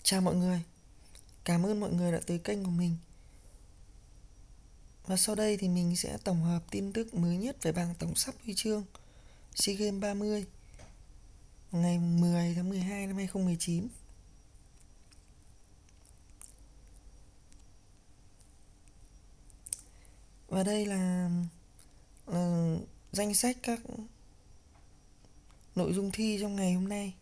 Chào mọi người, cảm ơn mọi người đã tới kênh của mình. Và sau đây thì mình sẽ tổng hợp tin tức mới nhất về bảng tổng sắp huy chương SEA Games 30 ngày 10 tháng 12 năm 2019. Và đây là danh sách các nội dung thi trong ngày hôm nay.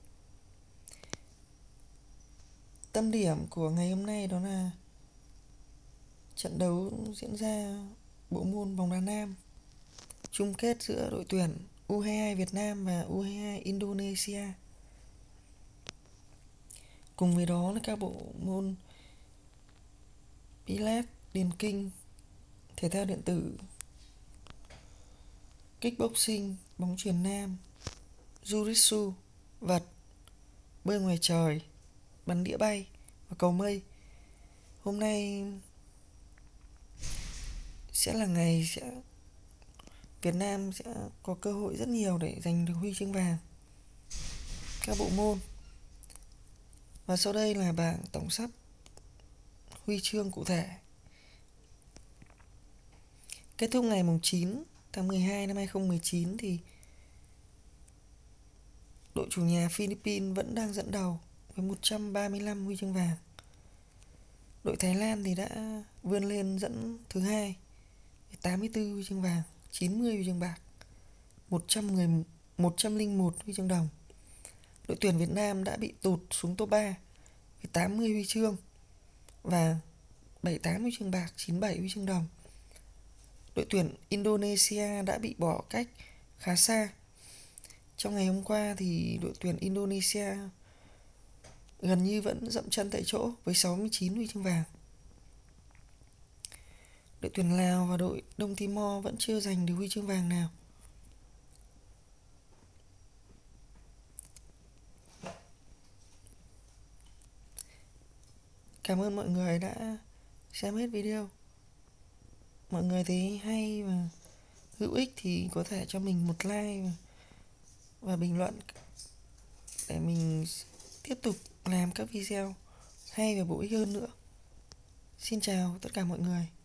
Tâm điểm của ngày hôm nay đó là trận đấu diễn ra bộ môn bóng đá nam, chung kết giữa đội tuyển U22 Việt Nam và U22 Indonesia. Cùng với đó là các bộ môn Pilates, điền kinh, thể thao điện tử, kickboxing, bóng chuyền nam, jiu-jitsu, vật, bơi ngoài trời, bắn đĩa bay và cầu mây. Hôm nay sẽ là ngày Việt Nam sẽ có cơ hội rất nhiều để giành được huy chương vàng các bộ môn. Và sau đây là bảng tổng sắp huy chương cụ thể. Kết thúc ngày 9 tháng 12 năm 2019 thì đội chủ nhà Philippines vẫn đang dẫn đầu với 135 huy chương vàng. Đội Thái Lan thì đã vươn lên dẫn thứ hai với 84 huy chương vàng, 90 huy chương bạc, 101 huy chương đồng. Đội tuyển Việt Nam đã bị tụt xuống top 3 với 80 huy chương vàng, 78 huy chương bạc, 97 huy chương đồng. Đội tuyển Indonesia đã bị bỏ cách khá xa. Trong ngày hôm qua thì đội tuyển Indonesia gần như vẫn dậm chân tại chỗ với 69 huy chương vàng. Đội tuyển Lào và đội Đông Timor vẫn chưa giành được huy chương vàng nào. Cảm ơn mọi người đã xem hết video. Mọi người thấy hay và hữu ích thì có thể cho mình một like và bình luận để mình tiếp tục làm các video hay và bổ ích hơn nữa. Xin chào tất cả mọi người.